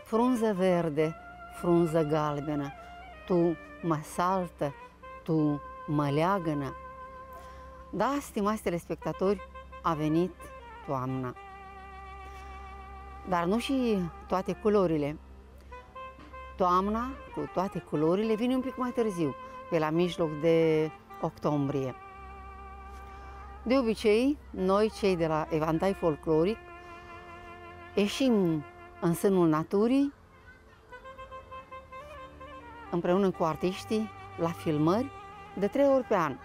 frunză verde, frunză galbenă, tu mă saltă, tu mă leagănă. Da, stimați telespectatori, a venit toamna. Dar nu și toate culorile. Toamna, cu toate culorile, vine un pic mai târziu, pe la mijloc de octombrie. De obicei, noi, cei de la Evantai Folcloric, ieșim în sânul naturii, împreună cu artiștii, la filmări, de 3 ori pe an.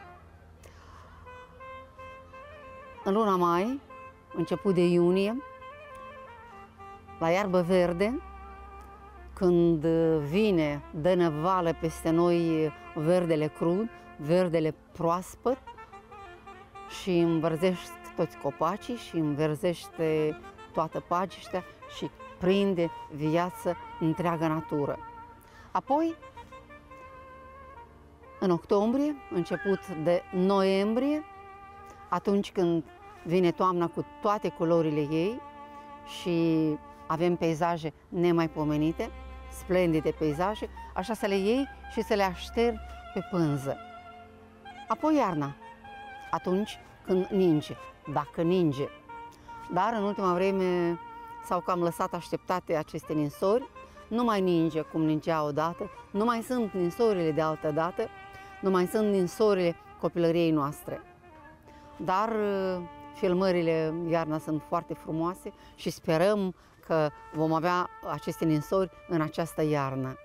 În luna mai, început de iunie, la iarbă verde, când vine, dă năvală peste noi verdele crud, verdele proaspăt și învărzește toți copacii și înverzește toată pajiștea și prinde viață întreaga natură. Apoi, în octombrie, început de noiembrie, atunci când vine toamna cu toate culorile ei și avem peisaje nemaipomenite, splendide peisaje, așa să le iei și să le aștergi pe pânză. Apoi iarna, atunci când ninge, dacă ninge. Dar în ultima vreme s-au cam lăsat așteptate aceste ninsori, nu mai ninge cum ningea odată, nu mai sunt ninsorile de altă dată, nu mai sunt ninsorile copilăriei noastre. Dar filmările iarna sunt foarte frumoase și sperăm că vom avea aceste ninsori în această iarnă.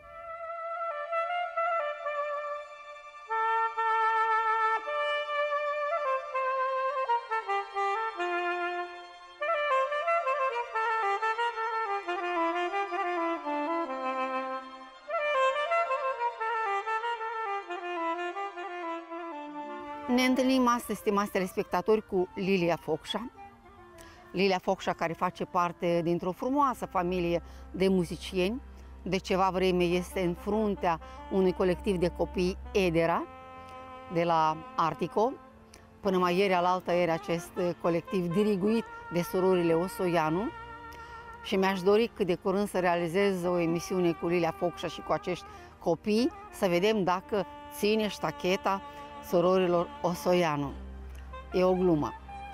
Ne întâlnim astăzi, stimați telespectatori, cu Lilia Focșa. Lilia Focșa, care face parte dintr-o frumoasă familie de muzicieni. De ceva vreme este în fruntea unui colectiv de copii Edera, de la Artico. Până mai ieri alaltă era acest colectiv diriguit de surorile Osoianu. Și mi-aș dori cât de curând să realizez o emisiune cu Lilia Focșa și cu acești copii, să vedem dacă ține ștacheta surorilor Osoianu. E o glumă.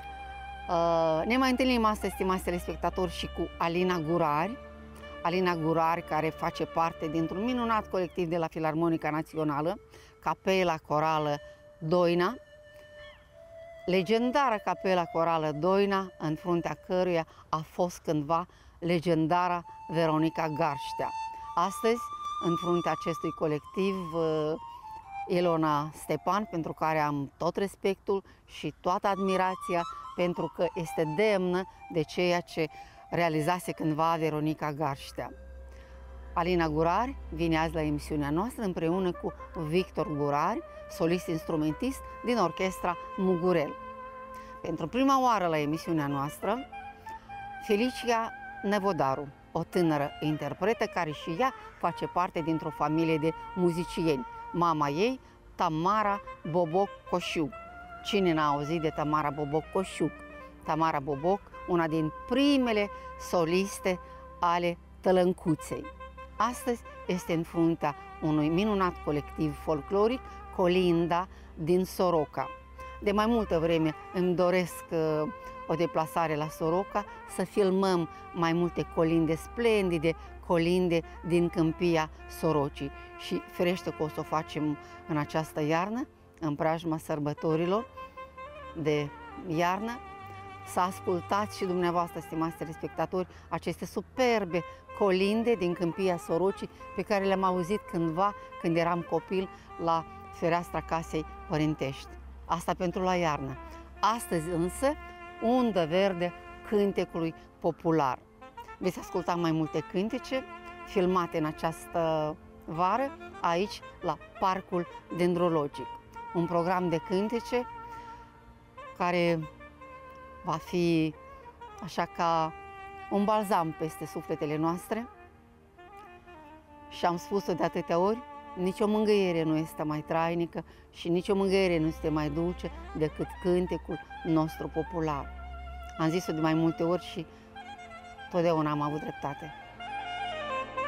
Ne mai întâlnim astăzi, stimați telespectatori, și cu Alina Gurari. Alina Gurari, care face parte dintr-un minunat colectiv de la Filarmonica Națională, Capela Corală Doina, legendara Capela Corală Doina, în fruntea căruia a fost cândva legendara Veronica Garștea. Astăzi, în fruntea acestui colectiv, Ilona Stepan, pentru care am tot respectul și toată admirația, pentru că este demnă de ceea ce realizase cândva Veronica Garștea. Alina Gurari vine azi la emisiunea noastră împreună cu Victor Gurari, solist instrumentist din orchestra Mugurel. Pentru prima oară la emisiunea noastră, Felicia Nevodaru, o tânără interpretă care și ea face parte dintr-o familie de muzicieni. Mama ei, Tamara Boboc Coșuc. Cine n-a auzit de Tamara Boboc Coșuc? Tamara Boboc, una din primele soliste ale Tălăncuței. Astăzi este în fruntea unui minunat colectiv folcloric, Colinda din Soroca. De mai multă vreme îmi doresc o deplasare la Soroca, să filmăm mai multe colinde splendide, colinde din câmpia Sorocii. Și ferește că o să o facem în această iarnă, în preajma sărbătorilor de iarnă. Să ascultați și dumneavoastră, stimați telespectatori, aceste superbe colinde din câmpia Sorocii, pe care le-am auzit cândva, când eram copil, la fereastra casei părintești. Asta pentru la iarnă. Astăzi însă, undă verde cântecului popular. Veți asculta mai multe cântece filmate în această vară, aici, la Parcul Dendrologic. Un program de cântece care va fi așa ca un balzam peste sufletele noastre. Și am spus-o de atâtea ori, nicio mângâiere nu este mai trainică și nicio mângâiere nu este mai dulce decât cântecul nostru popular. Am zis-o de mai multe ori și totdeauna am avut dreptate.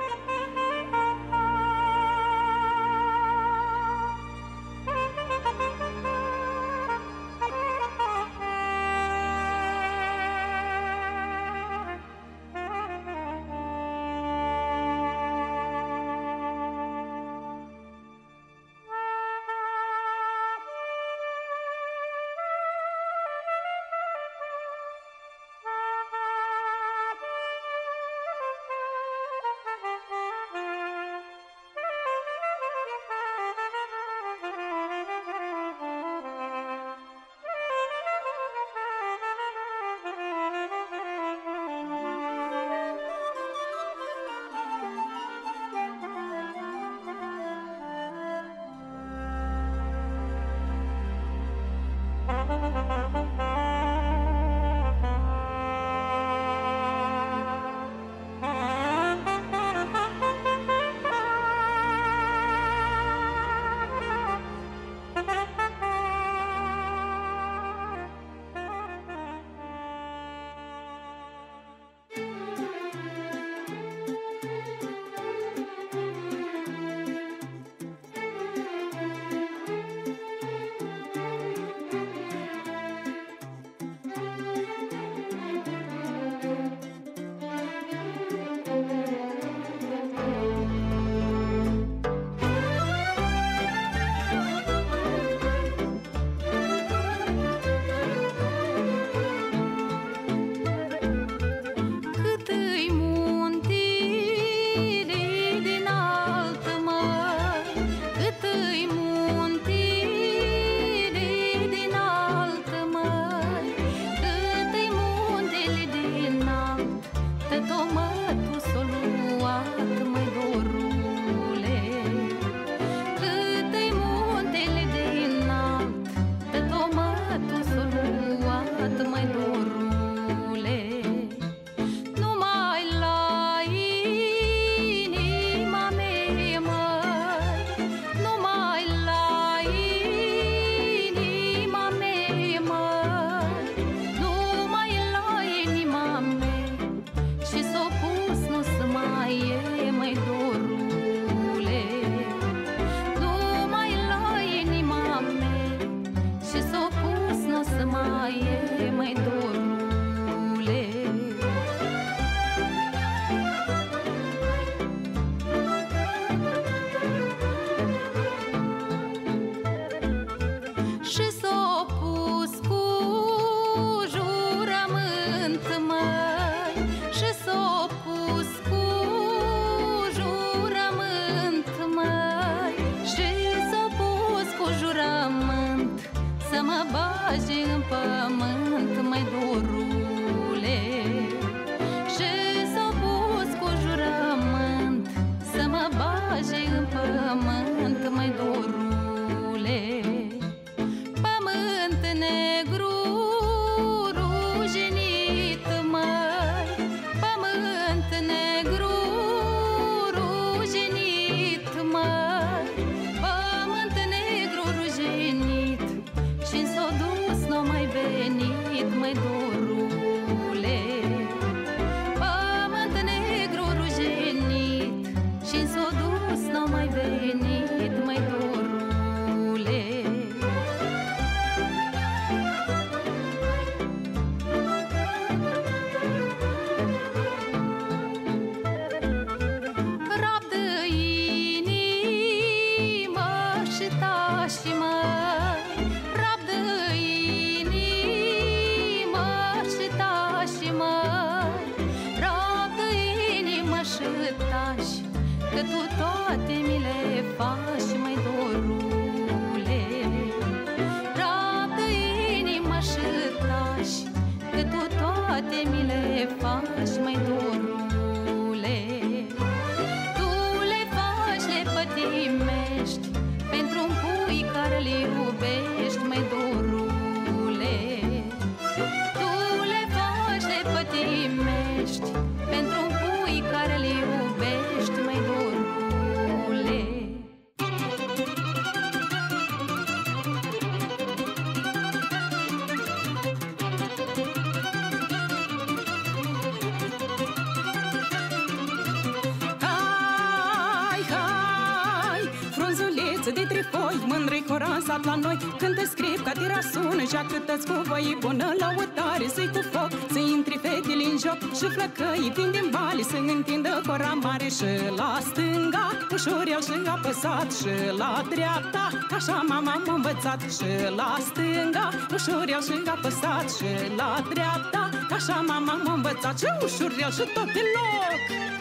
La noi, când te scriu ca tira sună, și câtă-ți cu voi bună lăutare, să-i cu foc, să intri fetele în joc și flăcăi vin din bali, să întindă cora mare și la stânga, ușor el și apăsat și la dreapta, ca așa mama m-a învățat și la stânga, ușor el și apăsat și la dreapta, ca așa mama m-a învățat și ușor el și tot pe loc.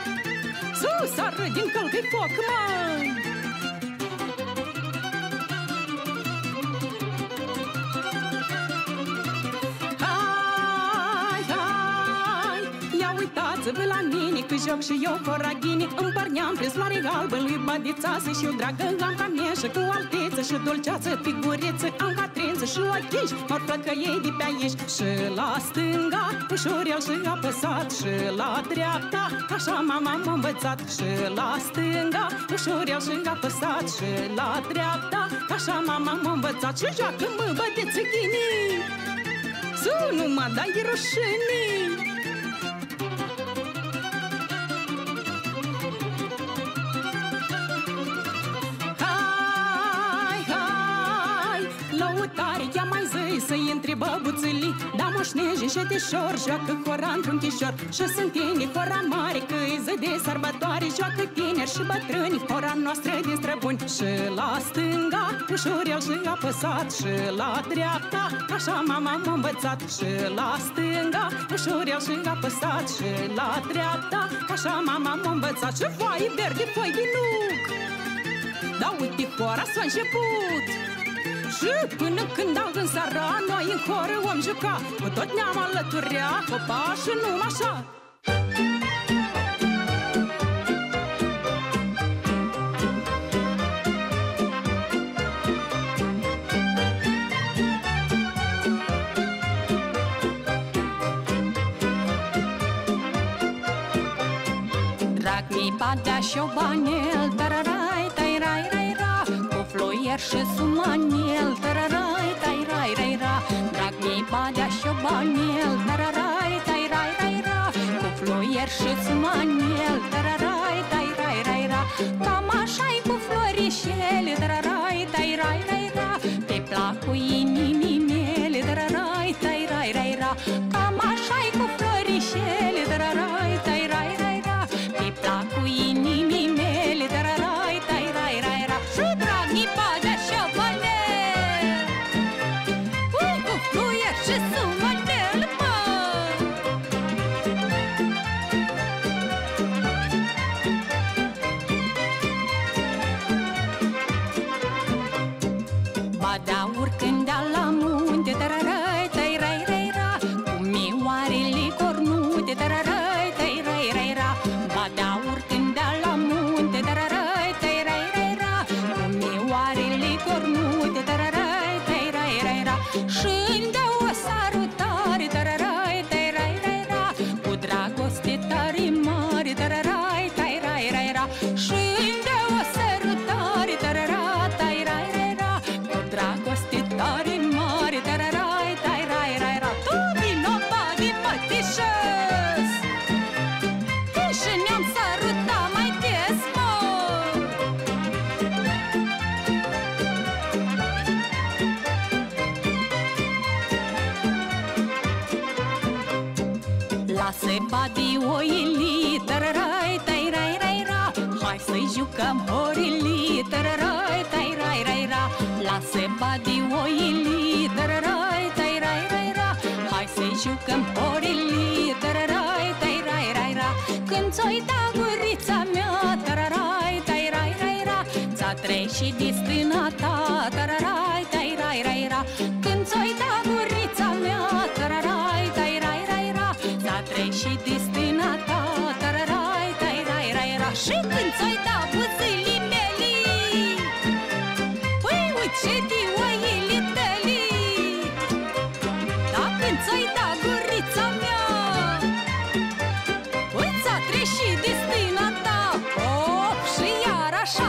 Sus, sară din călcă-i foc, măi! Uitați-vă la mine, cu joc și eu coraghini, împărneam prin floare albă lui badițasă și o dragă am ca mieșă, cu alteță și dulceață, figuriță, am ca trință și ochiși, mor flăcăiei de pe aici. Și la stânga, ușor el și apăsat, și la dreapta, așa mama m-a învățat. Și la stânga, ușor el și apăsat, și la dreapta, așa mama m-a învățat. Și joacă-mă, băteți ghinii, să nu mă dai rușinii. Să-i întribă buțâlii, da moșneji și șetișor, joacă hora într-un chișor. Și sunt tineri, hora mare, că e zi de sărbătoare, joacă tineri și bătrâni, hora noastră din străbuni. Și la stânga, ușor el și apăsat, și la dreapta, așa mama m-a învățat. Și la stânga, ușor el și apăsat, și la dreapta, așa mama m-a învățat. Și foaie verde, foaie de nuc, da uite, hora s-a început. Și până când au în seara, noi în horă om juca, cu tot ne-am alăturea, copa și numai așa. Drag mi badea șobanel, tararai, tai-rai, rai-ra, cu fluier și sumanel, tararai, tai-rai, rai-ra. Drag mi badea șobanel, tararai, tai-rai, rai-ra, cu fluier și sumanel, tararai, tai-rai, rai-ra. Cam așa-i cu florișele, tararai, tai-rai, rai-ra, pe placul inimii mele, tararai, tai-rai, rai-ra. Cam așa-i cu florișele, tararai, tai-rai, rai-ra, pe placul inimii mele, tararai, tai-rai, rai-ra. Și drag mi badea șobanel, ui, cu fluier și sumanel, mă! Badea urcând la munte, tararai, tai-rai, rai-ra, cu mioarele cornute, tararai, tai-rai, rai-ra. Badea urcând la munte, tararai, tai-rai, rai-ra, cu mioarele cornute, tararai, tai-rai, rai-ra. Și-mi dă o sărutare, tararai, tai-rai, rai-ra, cu dragoste tare mare, tararai, tai-rai, rai-ra. Și-mi dă o sărutare, tararai, tai-rai, rai-ra, cu dragoste tare mare, tararai, tai-rai, rai-ra. Tu vino, bagi, mătișăs, și ne-am sărutat mai des, mă! Lasă badi oili, tararai, tai-rai, rai-ra, hai să-i jucăm horili, tararai, tai-rai, rai-ra. Lasă badi oili, tararai, tai-rai, rai-ra, hai să-i jucăm horili, tararai, tai-rai, rai-ra. Când ți-o-i da gurița mea, tararai, tai-rai, rai-ra, ți-a trece de stâna ta, tararai, tai-rai, rai-ra. Când ți-o-i da gurița mea, tararai, tai-rai, rai-ra, ți-a trece de stâna ta, tararai, tai-rai, rai-ra. Și când ți-o-i da buzălii mele, păi uite ce de oile tale. Dar când ți-o-i da gurița mea, uite ți-a trece de stâna ta, op, și iar așa.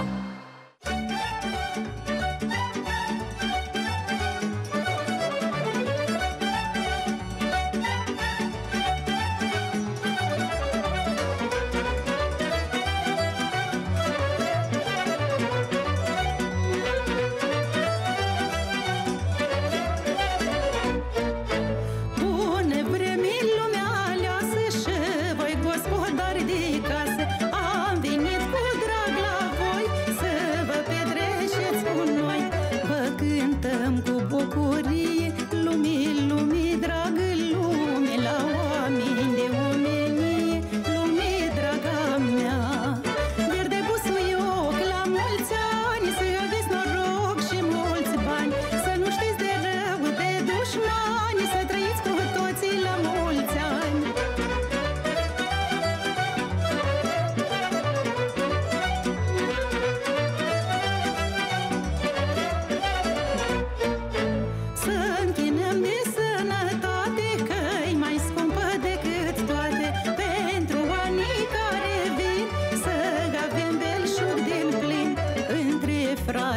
Bună vreme lumea aleasă și voi gospodari de casă, am venit cu drag la voi să vă petreceți cu noi. Vă cântăm cu bucurie, lume, lume, dragă lume, la oameni de omenie, lume, draga mea. Verde busuioc, la mulți ani, să aveți noroc și mulți bani, să nu știți de rău, de dușmani, să trăiți cu toții la mulți ani.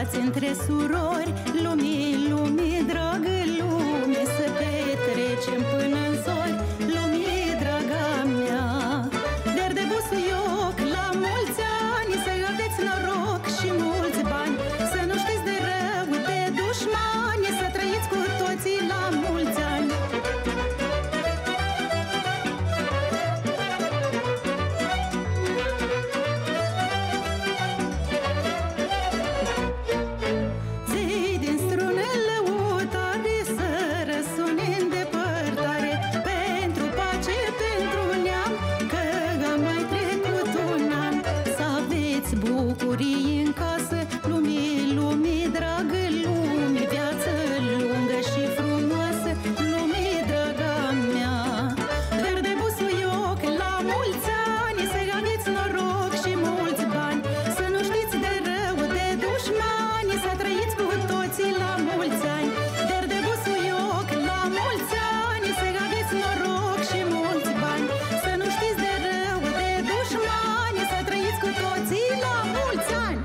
frați, între surori, lumii, lumii, dragă lume, să petrecem până în zori, lumii, draga mea. Der de busuioc, la mulți ani, să aveți noroc și mulți bani, să nu știți de rău, de dușmani, să trăiți cu toții la mulți ani. Bucurii în casă, lumii, lumii, dragă lumii, viață lungă și frumoasă, lumii, draga mea. Verde busuioc, la mulți ani, să aveți noroc și mulți bani, să nu știți de rău, de dușmani, să trăiți cu toții la mulți ani. Verde busuioc, la mulți ani, să aveți noroc și mulți bani, să nu știți de rău, de dușmani, să trăiți cu toții la mulți ani.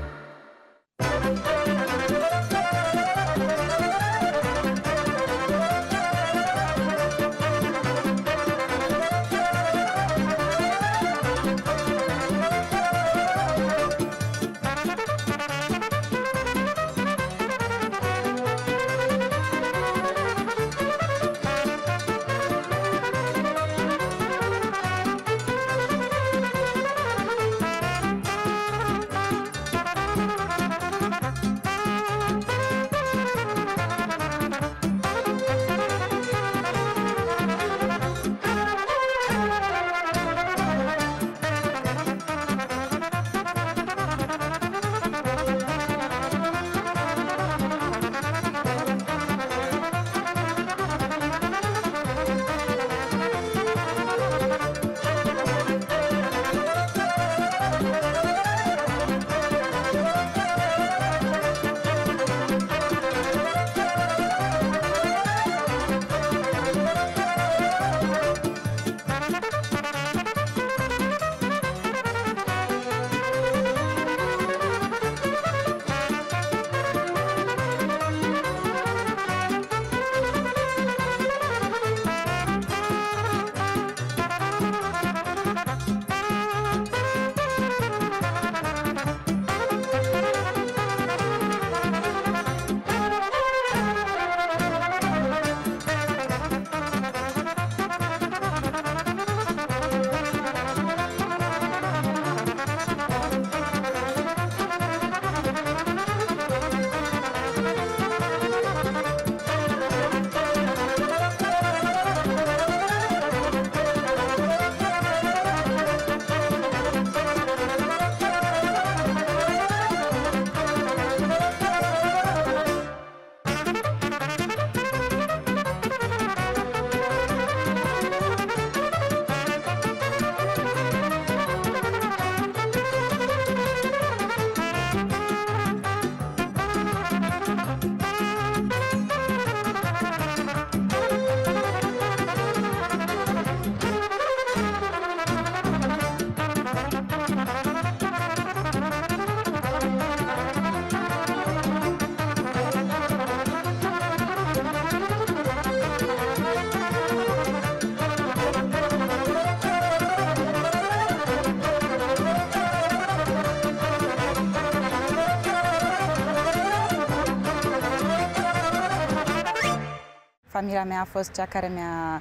Familia mea a fost cea care mi-a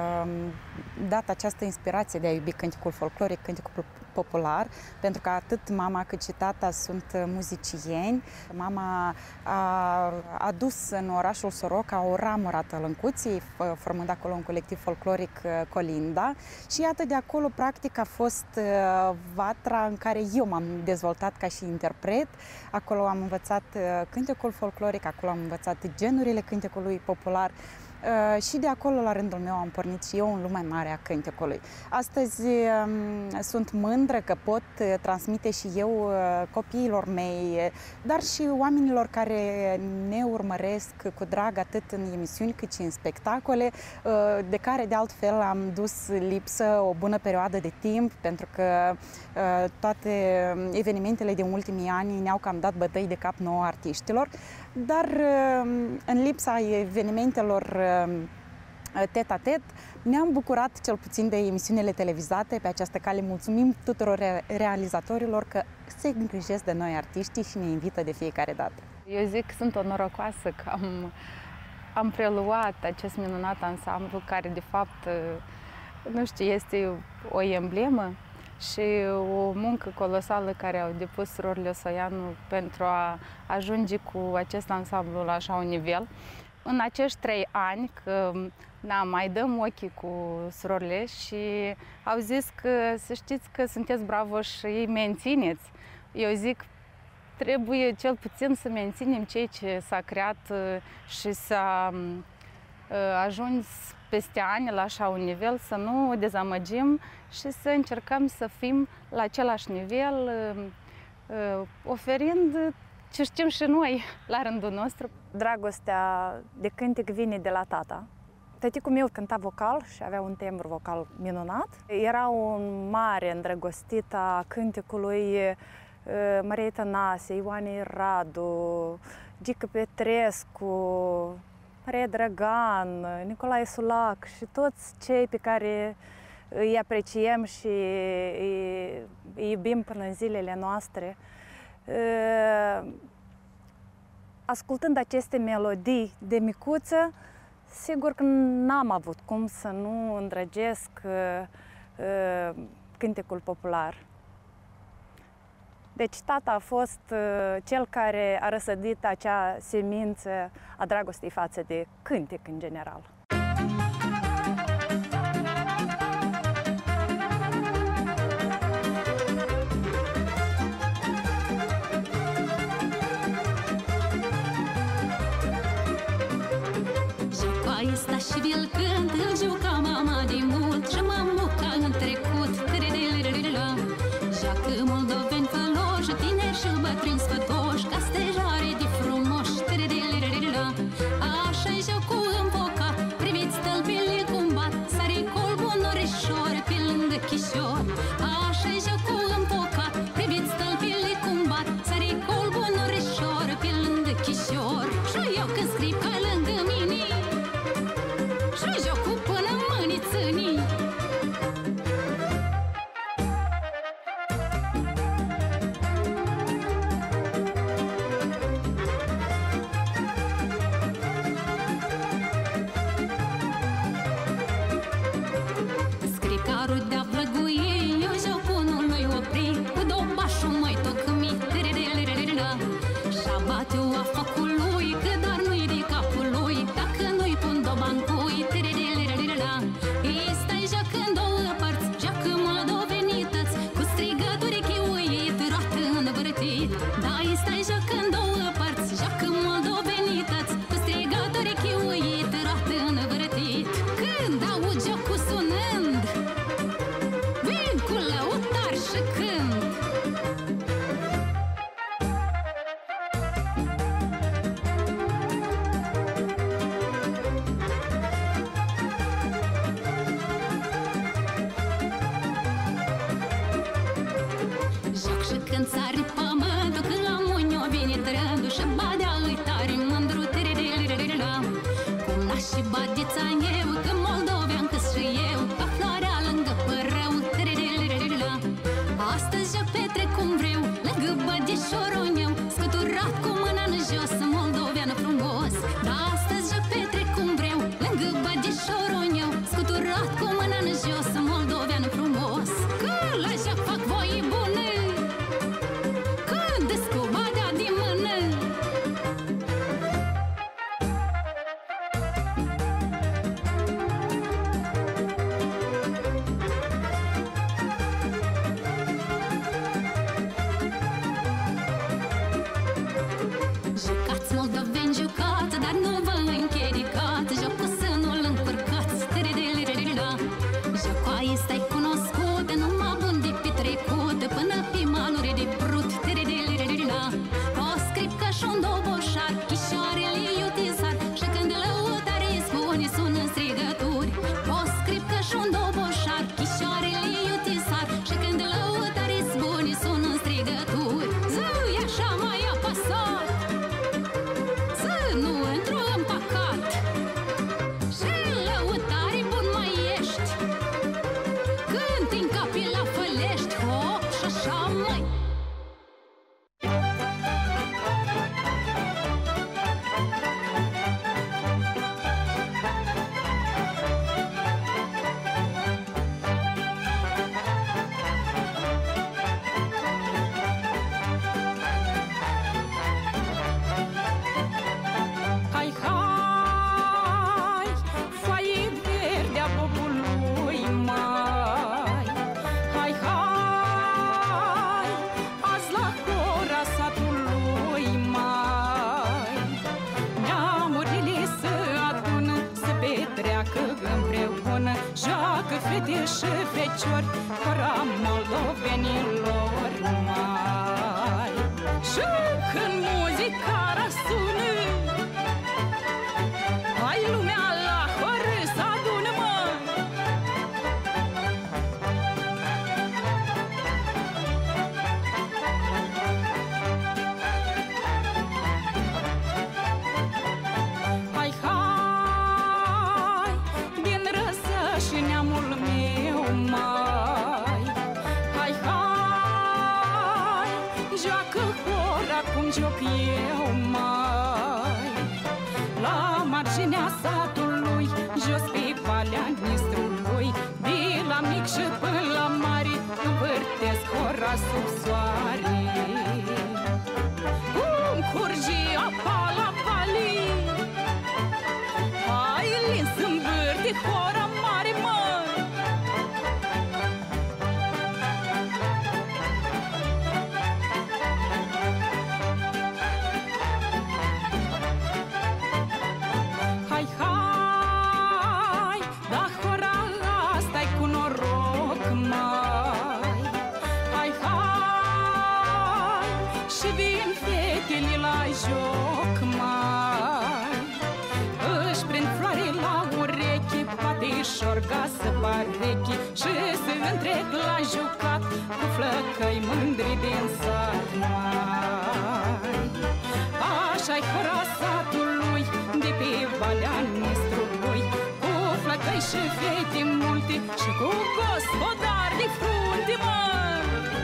dat această inspirație de a iubi cânticul folcloric, cânticul popular, pentru că atât mama cât și tata sunt muzicieni. Mama a adus în orașul Soroca o ramură a Tălâncuții, formând acolo un colectiv folcloric Colinda, și iată, de acolo practic a fost vatra în care eu m-am dezvoltat ca și interpret. Acolo am învățat cântecul folcloric, acolo am învățat genurile cântecului popular. Și de acolo, la rândul meu, am pornit și eu în lumea mare a cântecului. Astăzi sunt mândră că pot transmite și eu copiilor mei, dar și oamenilor care ne urmăresc cu drag atât în emisiuni cât și în spectacole, de care de altfel am dus lipsă o bună perioadă de timp, pentru că toate evenimentele din ultimii ani ne-au cam dat bătăi de cap nouă artiștilor, dar în lipsa evenimentelor tet-a-tet, ne-am bucurat cel puțin de emisiunile televizate. Pe această cale mulțumim tuturor realizatorilor că se îngrijesc de noi artiștii și ne invită de fiecare dată. Eu zic că sunt o norocoasă că am preluat acest minunat ansamblu care de fapt, nu știu, este o emblemă și o muncă colosală care au depus surorile Osoianu pentru a ajunge cu acest ansamblu la așa un nivel. În acești 3 ani, că mai dăm ochii cu surorile și au zis că să știți că sunteți bravoși și îi mențineți. Eu zic, trebuie cel puțin să menținem ceea ce s-a creat și s-a ajuns peste ani la așa un nivel, să nu o dezamăgim și să încercăm să fim la același nivel, oferind ce știm și noi la rândul nostru. Dragostea de cântec vine de la tata. Tăticul meu cânta vocal și avea un tembru vocal minunat. Era un mare îndrăgostit a cântecului Maria Tănase, Ioane Radu, Gică Petrescu, Maria Dragan, Nicolae Sulac și toți cei pe care îi apreciem și îi iubim până în zilele noastre. Ascultând aceste melodii de micuță, sigur că n-am avut cum să nu îndrăgesc cântecul popular. Deci tata a fost cel care a răsădit acea semință a dragostei față de cântec în general. Sta și vi-l cânt, îl juca mama de mult și mamuca în trecut. Joacă moldoveni făloși, tineri și bătrâni sfătoși, ca stejare de frumoși. Așa-i jocul înfocat, priviți stâlpile cum bat, sari colbul norișor pe lângă Chișor. Așa-i jocul înfocat, priviți stâlpile cum bat, sari colbul norișor pe lângă Chișor. Și eu când scriu ca lângă mine, și jocul până mâini țânii. Scricarul de-a vlăguie, eu joc cânti în capii la Fălești, hop și așa, măi. Joacă fete și feciori, cora moldovenilor mai. Și când muzica răsună, hai lumea la hor să adună, măi. Hai, hai, din răsă și neamul meu, mai. Hai, hai, joacă hora cum joc eu, mai. La marginea satului, jos pe valea Nistrului, de la mic și până la mare, învârtesc hora sub soare. Cum curge apa la vale, hai lins învârte hora mare, măi. Hai, hai, da hora asta-i cu noroc, mai. Hai, hai, și vin fetele la joc, mai. Își prind floare la urechi, poate șorga să parechi și se întrec la jucat cu flăcăi mândri din sat, mai. Așa-i hora satului de pe valea Nistrului, cu flăcăi și fete multe și cu gospodari de frunte, măi.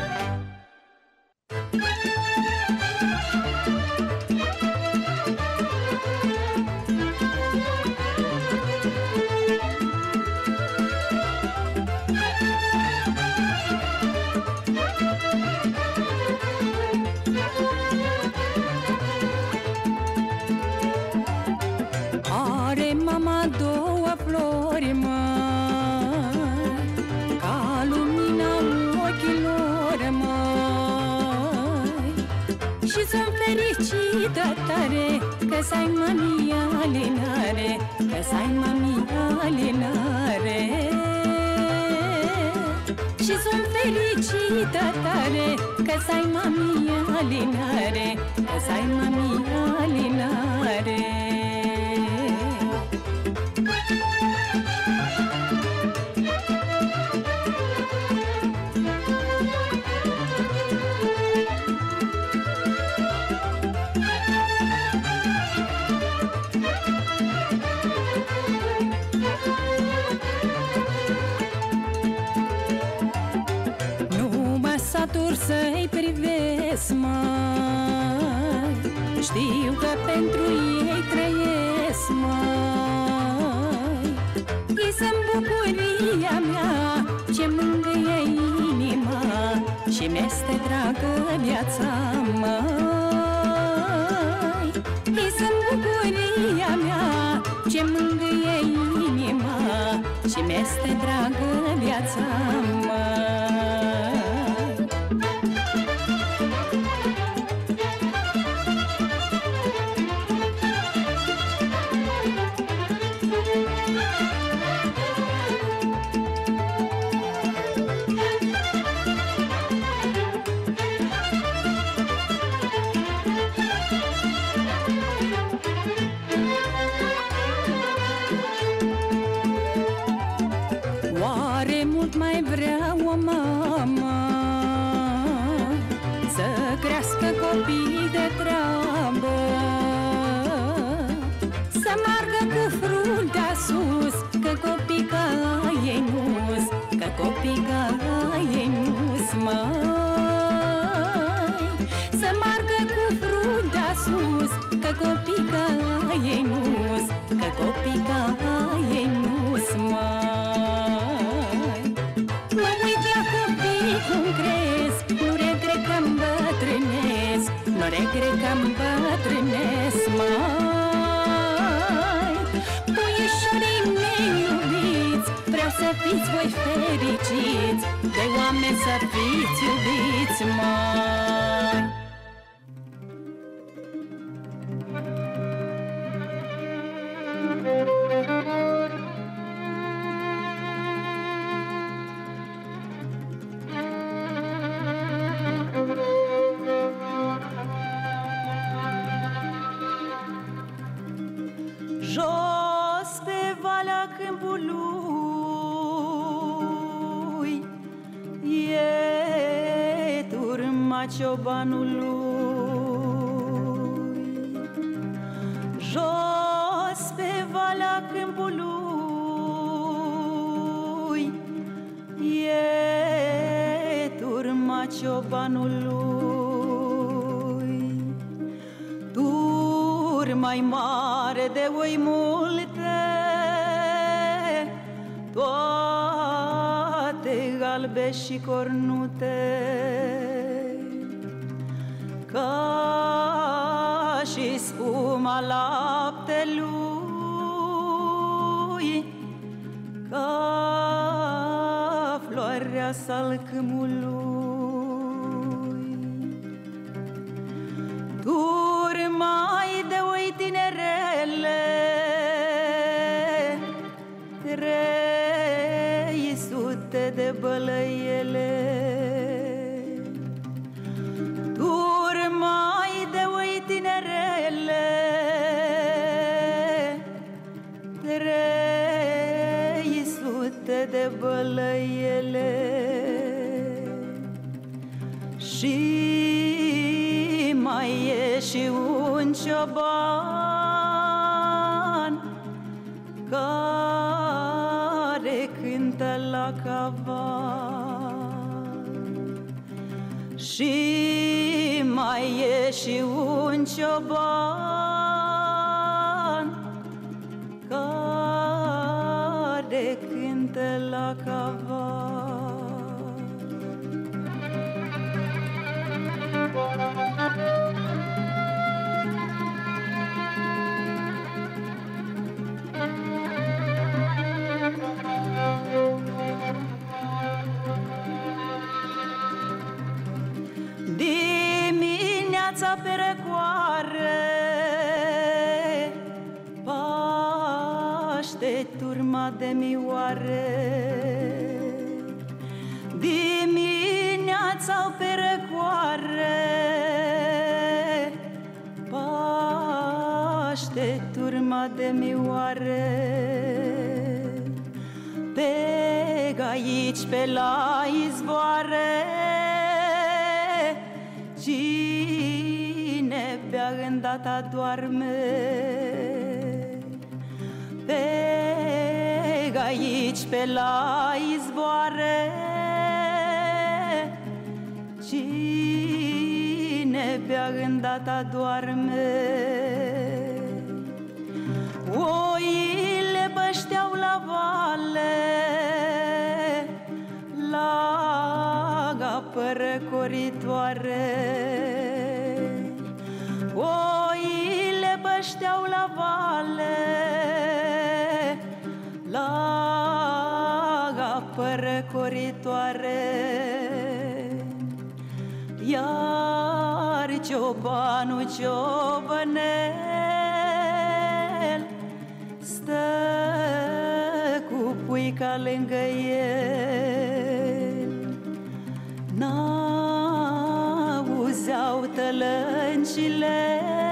Are mama două flori, măi, ca lumina ochilor, măi. Și sunt fericită tare, că s-ai mami alinare, că s-ai mami alinare. Și sunt fericită tare, că s-ai mami alinare, că s-ai mami alinare. Satur să-i privesc, mai. Știu că pentru ei trăiesc, mai. Ei sunt bucuria mea, ce mângâie inima și mi-este dragă viața, mai. Ei sunt bucuria mea, ce mângâie inima și mi-este dragă viața, mai. Oare mult mai vrea o mamă să crească copii de treabă, să meargă cu fruntea sus, că copii ca ei nu-s, că copii copii ca ei nu-s mai. Mă uit la copii cum cresc, nu regret că-mi bătrânesc, nu regret că-mi bătrânesc mai. Puișorii mei iubiți, vreau să fiți voi fericiți, de oameni să fiți iubiți mai. Jos pe valea câmpului e turma ciobanului. Jos pe valea câmpului e turma ciobanului. Turma-i mare de oi multe, toate galbe și cornute, ca și spuma laptelui, ca floarea salcâmului. Turma-i de oi tinerele, 300 de bălăiele. Turma-i de oi tinerele, 300 de bălăiele. Și mai e și un cioban care cântă la cavan. Și mai e și un cioban care cântă la cavan. Dimineața pe răcoare paște turma de mioare. Dimineața pe răcoare paște turma de mioare. Pe aici, pe la izvoare, cine bea îndată doarme. Pe aici, pe la izvoare, cine bea îndată doarme. Oile bășteau la vale, la apă răcoritoare. Oile bășteau la vale, la apă răcoritoare. Iar ciobanul ciobănel stă cu puica lângă el. N-auzeau tălâncile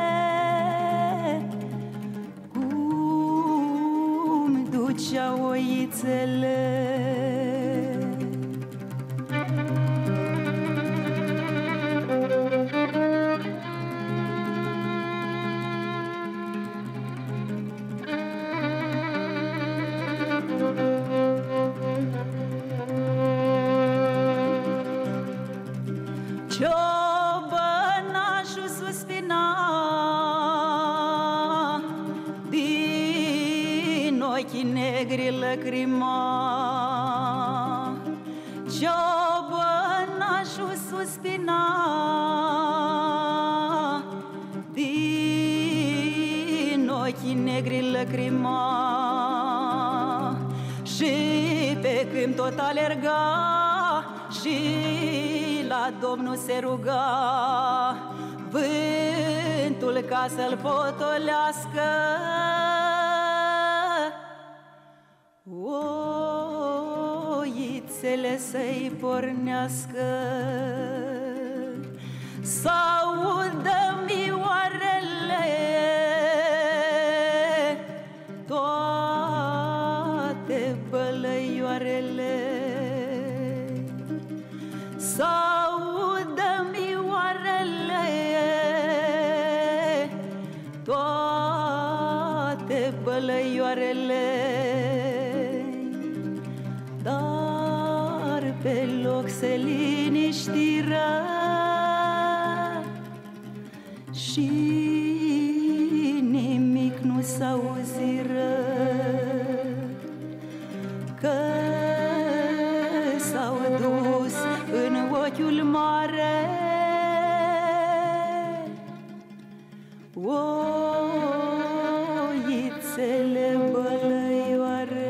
cum duceau oițele. Ciobănașul suspina lacrima. Ciobănașul suspina din ochii negri lacrima. Și pe când tot alerga și la Domnul se ruga, vântul ca să-l potolească, oițele să-i pornească. S-audă mioarele, toate bălăioarele. S-audă mioarele, toate bălăioarele. Dar pe loc se liniștiră și nimic nu s-auziră, că s-au dus în ochiul mare oițele bălăioare.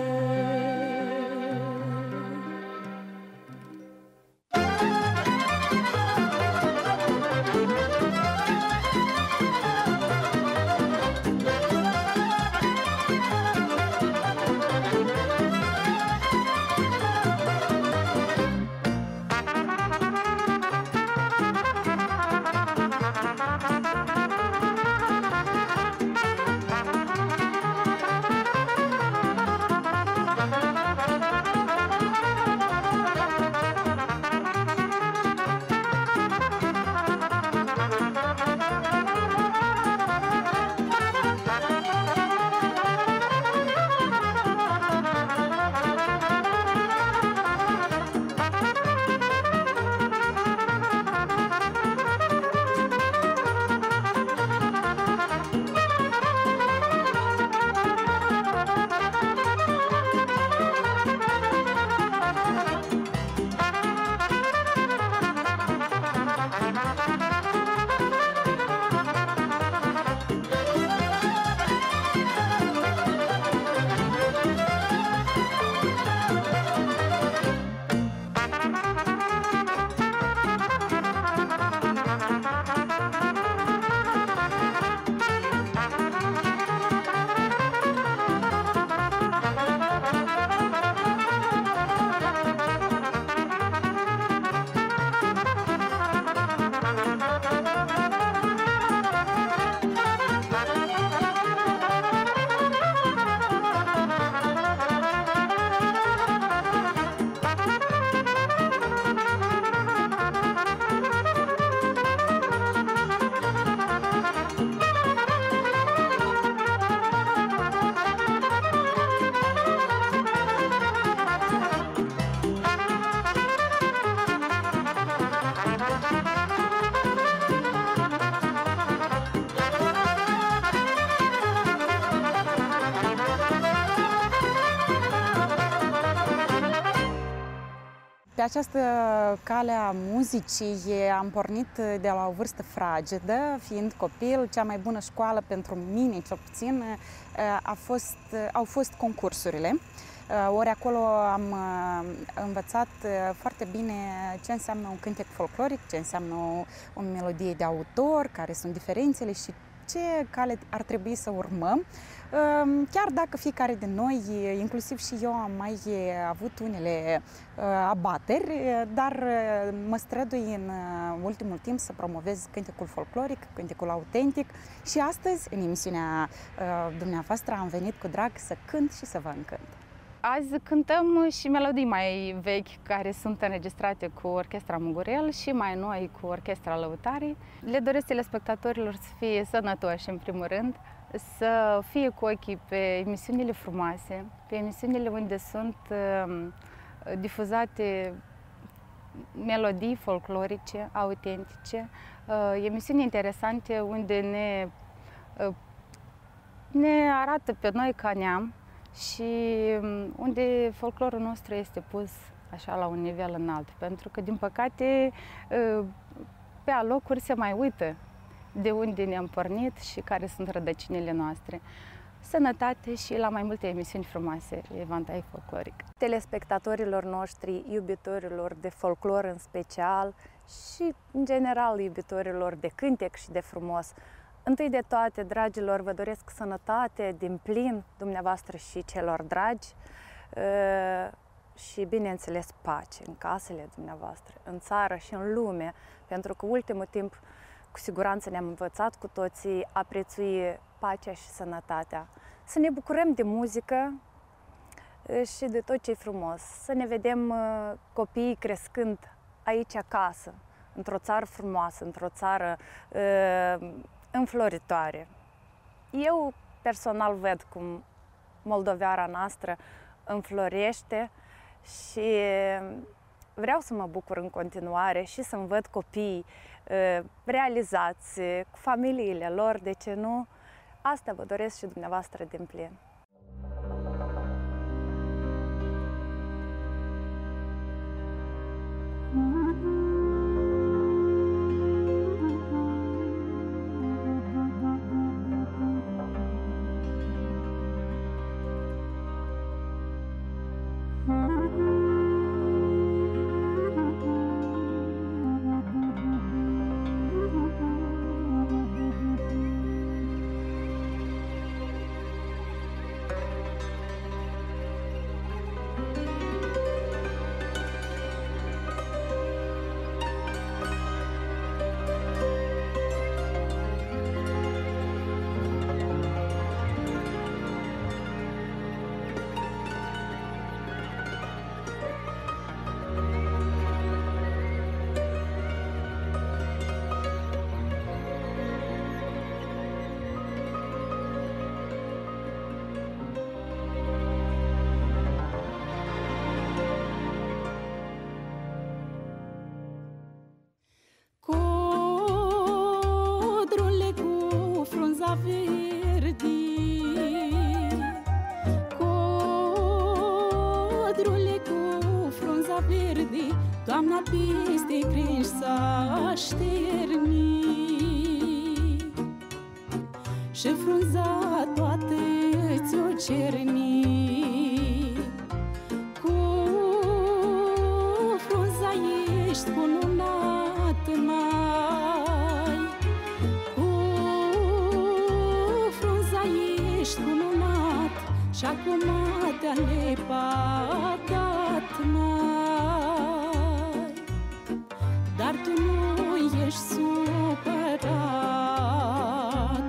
Pe această cale a muzicii am pornit de la o vârstă fragedă, fiind copil. Cea mai bună școală pentru mine, cel puțin, au fost concursurile. Ori acolo am învățat foarte bine ce înseamnă un cântec folcloric, ce înseamnă o melodie de autor, care sunt diferențele și ce cale ar trebui să urmăm. Chiar dacă fiecare din noi, inclusiv și eu, am mai avut unele abateri, dar mă strădui în ultimul timp să promovez cântecul folcloric, cântecul autentic și astăzi, în emisiunea dumneavoastră, am venit cu drag să cânt și să vă încânt. Azi cântăm și melodii mai vechi care sunt înregistrate cu Orchestra Mugurel și mai noi cu Orchestra Lăutarii. Le doresc telespectatorilor să fie sănătoși în primul rând, să fie cu ochii pe emisiunile frumoase, pe emisiunile unde sunt difuzate melodii folclorice, autentice, emisiuni interesante unde ne arată pe noi ca neam și unde folclorul nostru este pus așa la un nivel înalt, pentru că, din păcate, pe alocuri se mai uită de unde ne-am pornit și care sunt rădăcinile noastre. Sănătate și la mai multe emisiuni frumoase, Evantai Folcloric. Telespectatorilor noștri, iubitorilor de folclor în special și, în general, iubitorilor de cântec și de frumos, întâi de toate, dragilor, vă doresc sănătate din plin dumneavoastră și celor dragi și, bineînțeles, pace în casele dumneavoastră, în țară și în lume, pentru că ultimul timp, cu siguranță ne-am învățat cu toții a prețui pacea și sănătatea. Să ne bucurăm de muzică și de tot ce e frumos. Să ne vedem copiii crescând aici acasă, într-o țară frumoasă, într-o țară înfloritoare. Eu personal văd cum Moldoveara noastră înflorește și vreau să mă bucur în continuare și să-mi văd copiii realizați cu familiile lor, de ce nu? Asta vă doresc și dumneavoastră din plin. Doamna peste crinși s-a șterni și frunza toată ți-o cerni. Cu frunza ești cununat mai, cu frunza ești cununat și acum te-a lepădat mai. Dar tu nu ești supărat.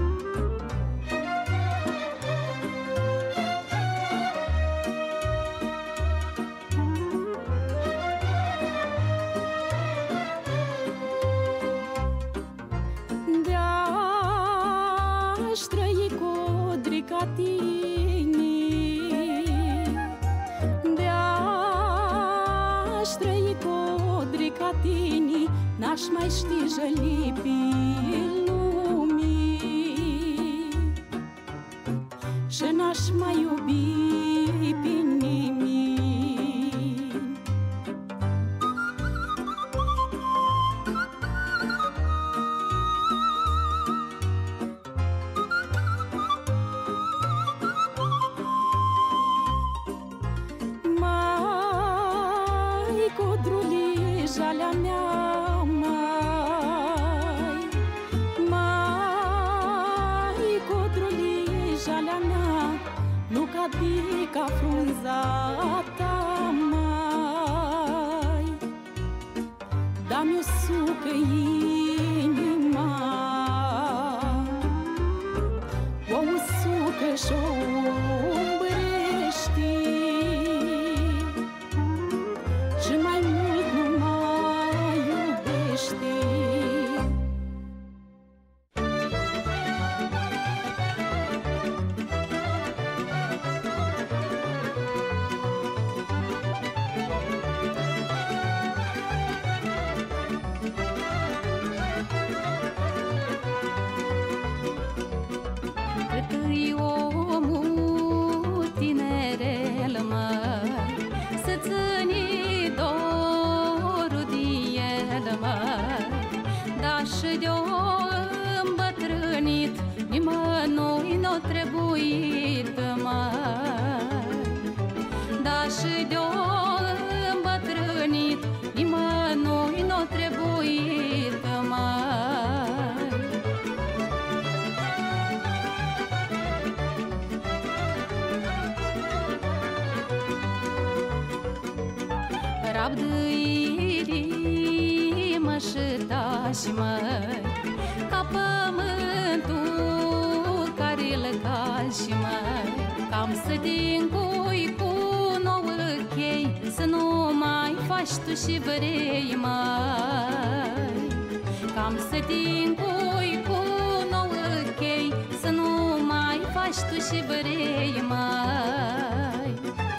De-aș trăi codri ca tine, de-aș trăi codri ca tine, n-aș mai ști jălipii lumii și n-aș mai iubi pe nimeni. Mai codruli jalea mea, ca frunza ta mai, dar mi-o sucă inima, o usucă și-o umbrește și mai mult nu mai și de-o îmbătrânit, nimănui n-o trebuit mai. Da, și de-o îmbătrânit, nimănui n-o trebuit mai. Rabdă inimă și tași, măi, ca pământul care-l cași, măi. Cam să te încui cu nouă chei, să nu mai faci tu și vrei, măi. Cam să te încui cu nouă chei, să nu mai faci tu și vrei, măi.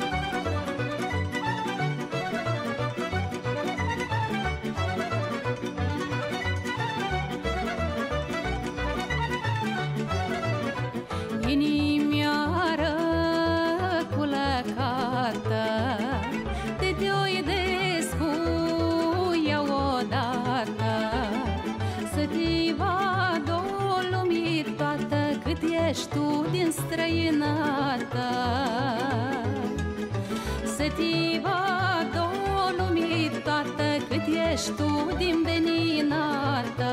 Inimioară cu lăcată, de te-oi descuia odată, să te vadă o lumii toată, cât ești tu din străinătă. Să te vadă o lumii toată, cât ești tu din veninătă.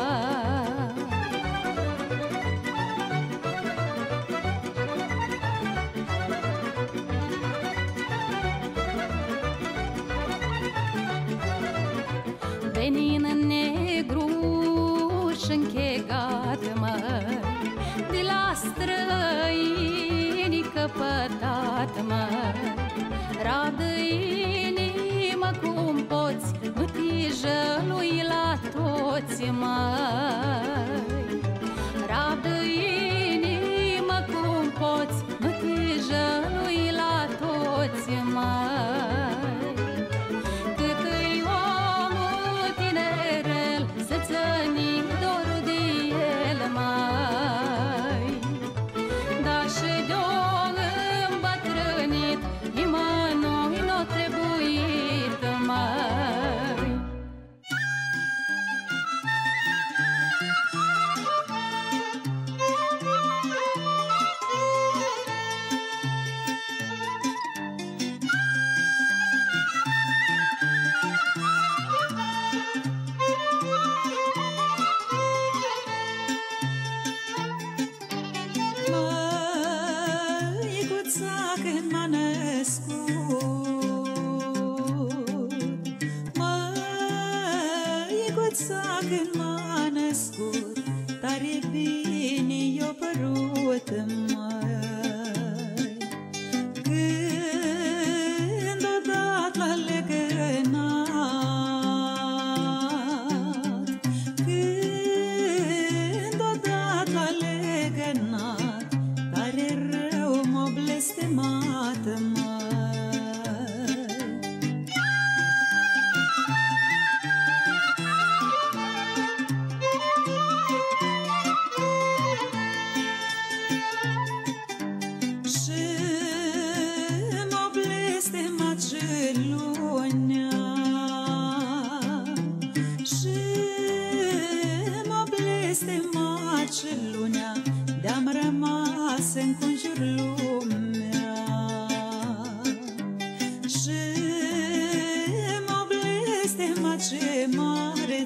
Venin negru și închegat, măi, de la străini căpătat, măi. Rabdă inimă cum poți, nu te jălui la toți, măi. Rabdă inimă cum poți, nu te jălui la toți, măi. Să-ți-ni dorul de el, mai. Da, și de-o îmbătrânit, nimănui n-o trebuit, mai. Când m-a născut, tare bine i-a părut, măi. Când odată la legănat, când odată la legănat, tare rău m-a blestemat, măi. De-am rămas în conjur lumea și mă blestema ce mare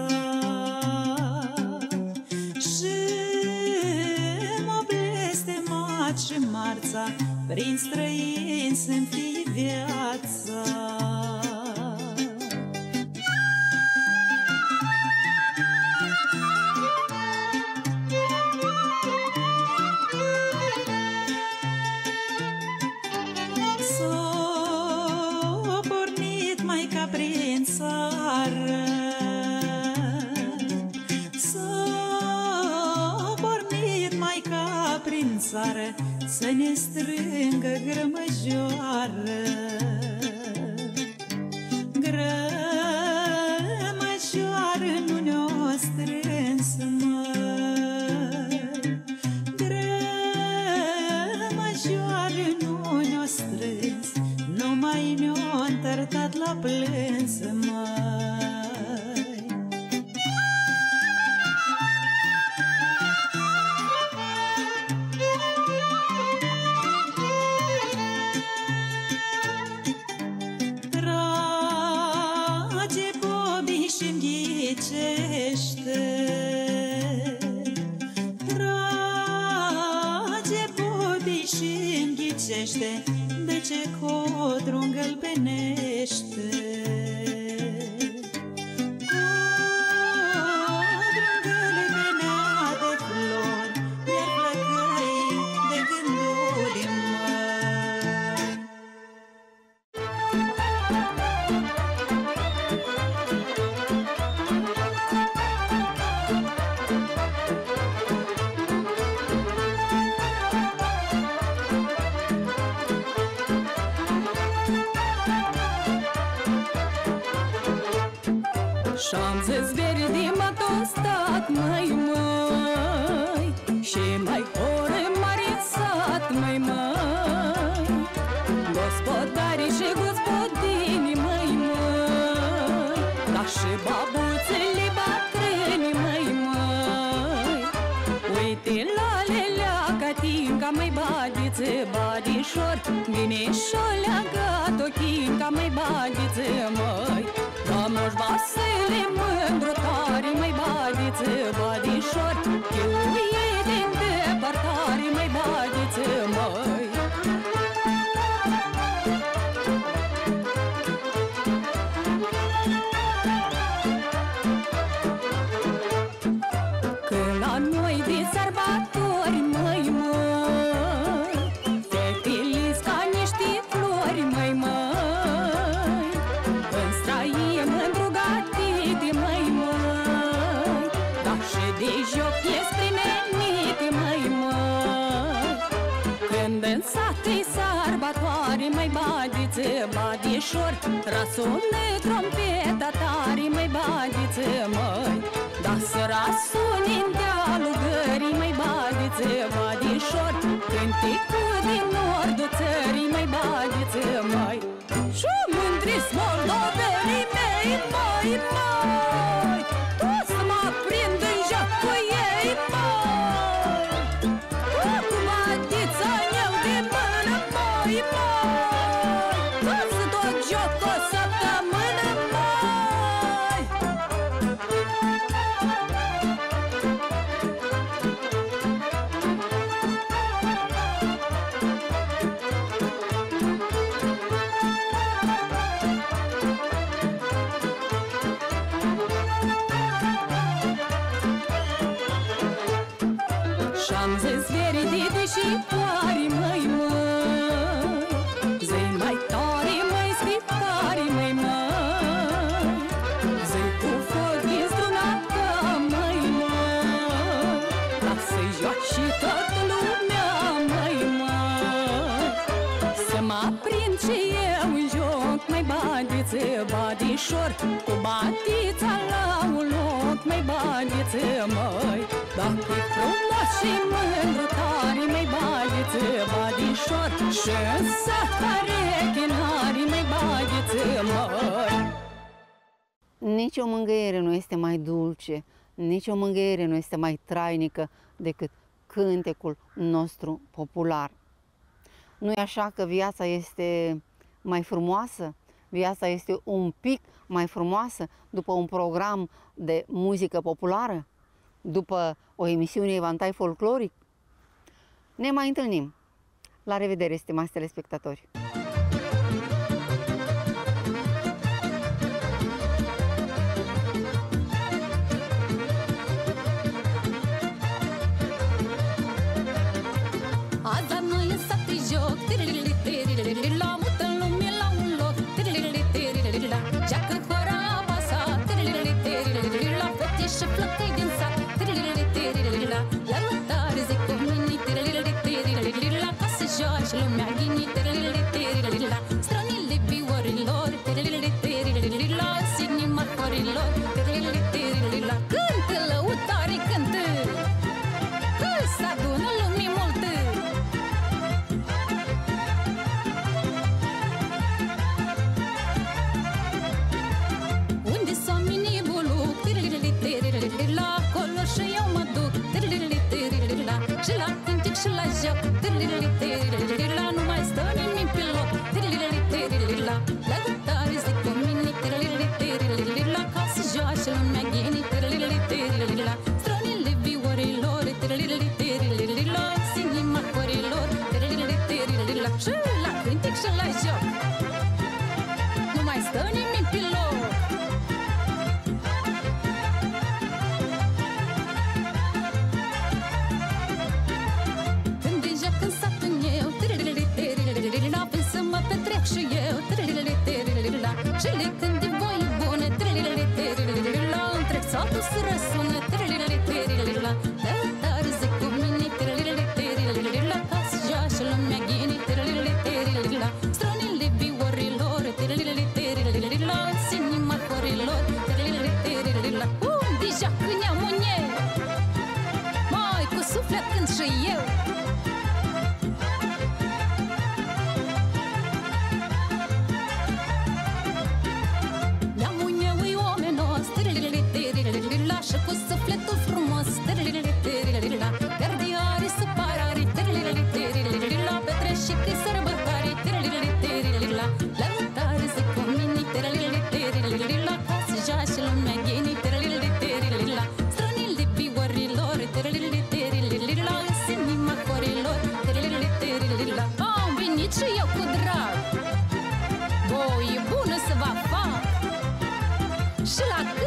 țar, și mă blestema ce marța, prin străini să-mi fie viața. Să ne strângă grămăjoară, grămăjoară nu ne-o strâns, măi. Grămăjoară nu ne-o strâns, numai ne-o întărtat la plâns, măi. Și-am zis verde m-a tostat, măi, măi, și mai ore mare în sat, măi, măi, gospodarii și gospodini, măi, măi, dar și babuțele bătrâni, măi, măi. Uite la lelea catinca, măi, badiță, badișor, Ghineșo leagat ochinca, măi, badiță, măi, Doamnoși Vasile mândru tare, măi, badiță, badișor, Chiuie din depărtare, măi, badiță, măi. Când la noi de sărbători, măi, măi, fetele-s ca niște flori, măi, măi, înstraie mândrugatite, măi, măi, dar și de joc ies primenite, măi, măi. Când în sat-i sărbătoare, măi, badiță, badișor, răsună trompeta tare, măi, badiță, măi, da să răsuni-n dealul gării, măi, badiță, badișor, Cânticul din nordul țării, măi, badiță, măi. Și mândri-s moldovenii mei, măi, măi, toți să mă prind în joc cu ei, măi, tot cu badița eu de mână, măi, măi, toți să tot joc o săptămână, măi. Și-am zis veridite și toare, măi, măi, zi mai tare, măi, scriptare, măi, măi, zi cu foc din struna ta, măi, măi, ca să-i joace toată lumea, măi, măi, să mă prind și eu în joc, măi, badiță, badișor, cu batița la un loc, măi, badiță, măi, dacă-i frumos și mândru tare, măi, badiță, badișor, și-n sat care chinare, măi, badiță, măi. Nici o mângâiere nu este mai dulce, nici o mângâiere nu este mai trainică decât cântecul nostru popular. Nu-i așa că viața este mai frumoasă? Viața este un pic mai frumoasă după un program de muzică populară? După o emisiune Evantai folcloric? Ne mai întâlnim. La revedere, stimați telespectatori! Azi la noi în sat e joc, la mută lume la un loc, Jacă hora apasat, la fete și flăcăi din sat, la lătare zic cu mine, la ca să joace lumea ghini, strănile viorilor, la sinima corilor, cântă lăutare, cântă, că s-adună lumii multă. Unde-s oamenii buluc, la acolo și eu mă duc, și la cântec și la joc, la nu mai stă nimic pe loc, la gătare zic cu mine, la ca să joace lumea ghini, strănile viorilor, la sinima corilor, și la cântec și la joc, nu mai stă nimic pe loc. Când îi joc în satul meu, vin să mă petrec și eu, și le când e voie bună, întreg satul să răsună, de tare zic cu mine, ca să joace lumea ghini, strănile viorilor, la sinima corilor, și eu. Neamul meu e omenos, și cu sufletul frumos, gardiare să parare, petreci că sărbătoare, la rutare zic cu mine, ca să joace lumea ghenii, strănil de biorilor, îs inima corilor, am venit și eu cu drag, voie bună să vă fac, și la